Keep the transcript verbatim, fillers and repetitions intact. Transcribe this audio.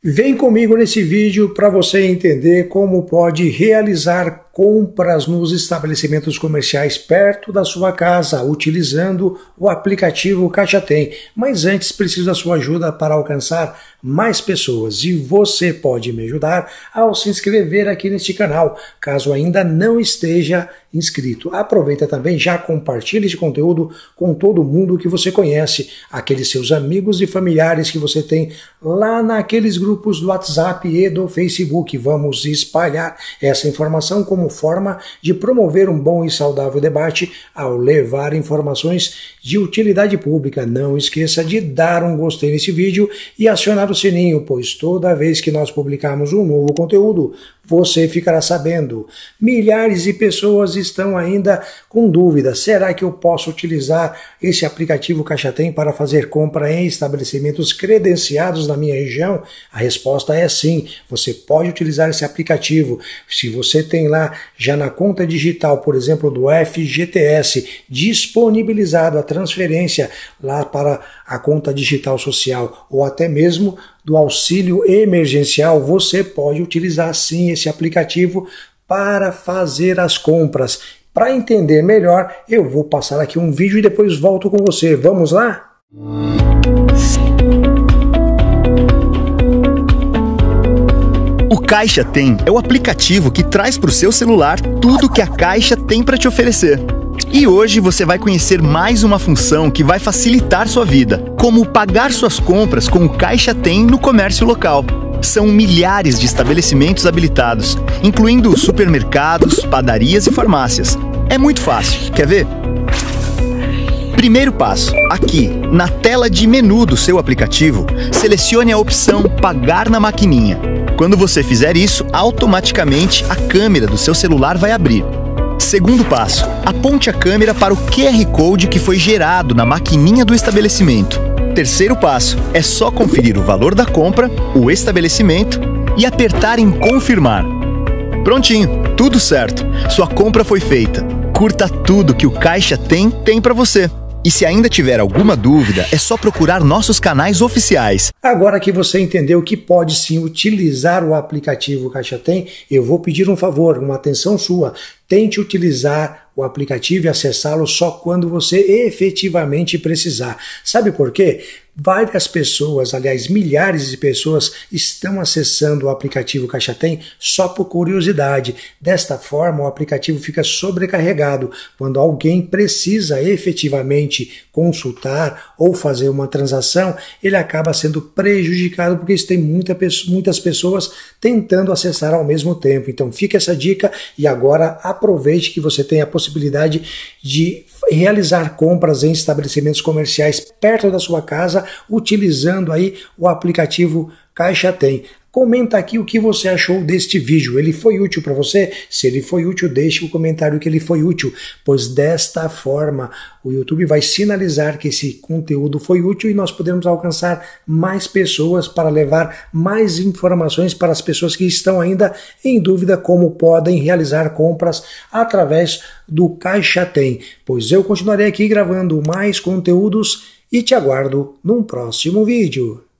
Vem comigo nesse vídeo para você entender como pode realizar compras nos estabelecimentos comerciais perto da sua casa, utilizando o aplicativo Caixa Tem. Mas antes preciso da sua ajuda para alcançar mais pessoas e você pode me ajudar ao se inscrever aqui neste canal, caso ainda não esteja inscrito. Aproveita também, já compartilhe esse conteúdo com todo mundo que você conhece, aqueles seus amigos e familiares que você tem lá naqueles grupos do WhatsApp e do Facebook. Vamos espalhar essa informação como forma de promover um bom e saudável debate ao levar informações de utilidade pública. Não esqueça de dar um gostei nesse vídeo e acionar o sininho, pois toda vez que nós publicarmos um novo conteúdo, você ficará sabendo. Milhares de pessoas estão ainda com dúvida. Será que eu posso utilizar esse aplicativo Caixa Tem para fazer compra em estabelecimentos credenciados na minha região? A resposta é sim. Você pode utilizar esse aplicativo. Se você tem lá já na conta digital, por exemplo, do F G T S, disponibilizado a transferência lá para a conta digital social ou até mesmo do auxílio emergencial, você pode utilizar sim esse aplicativo para fazer as compras. Para entender melhor, eu vou passar aqui um vídeo e depois volto com você. Vamos lá? O Caixa Tem é o aplicativo que traz para o seu celular tudo que a Caixa tem para te oferecer. E hoje você vai conhecer mais uma função que vai facilitar sua vida, como pagar suas compras com o Caixa Tem no comércio local. São milhares de estabelecimentos habilitados, incluindo supermercados, padarias e farmácias. É muito fácil, quer ver? Primeiro passo, aqui, na tela de menu do seu aplicativo, selecione a opção Pagar na maquininha. Quando você fizer isso, automaticamente a câmera do seu celular vai abrir. Segundo passo, aponte a câmera para o Q R Code que foi gerado na maquininha do estabelecimento. Terceiro passo, é só conferir o valor da compra, o estabelecimento e apertar em confirmar. Prontinho, tudo certo. Sua compra foi feita. Curta tudo que o Caixa Tem tem para você. E se ainda tiver alguma dúvida, é só procurar nossos canais oficiais. Agora que você entendeu que pode sim utilizar o aplicativo Caixa Tem, eu vou pedir um favor, uma atenção sua. Tente utilizar o aplicativo e acessá-lo só quando você efetivamente precisar. Sabe por quê? Várias pessoas, aliás, milhares de pessoas estão acessando o aplicativo Caixa Tem só por curiosidade. Desta forma, o aplicativo fica sobrecarregado. Quando alguém precisa efetivamente consultar ou fazer uma transação, ele acaba sendo prejudicado porque tem muita, muitas pessoas tentando acessar ao mesmo tempo. Então fica essa dica e agora aproveite que você tem a possibilidade de realizar compras em estabelecimentos comerciais perto da sua casa, utilizando aí o aplicativo Caixa Tem. Comenta aqui o que você achou deste vídeo. Ele foi útil para você? Se ele foi útil, deixe o comentário que ele foi útil, pois desta forma o YouTube vai sinalizar que esse conteúdo foi útil e nós podemos alcançar mais pessoas para levar mais informações para as pessoas que estão ainda em dúvida como podem realizar compras através do Caixa Tem. Pois eu continuarei aqui gravando mais conteúdos e te aguardo num próximo vídeo.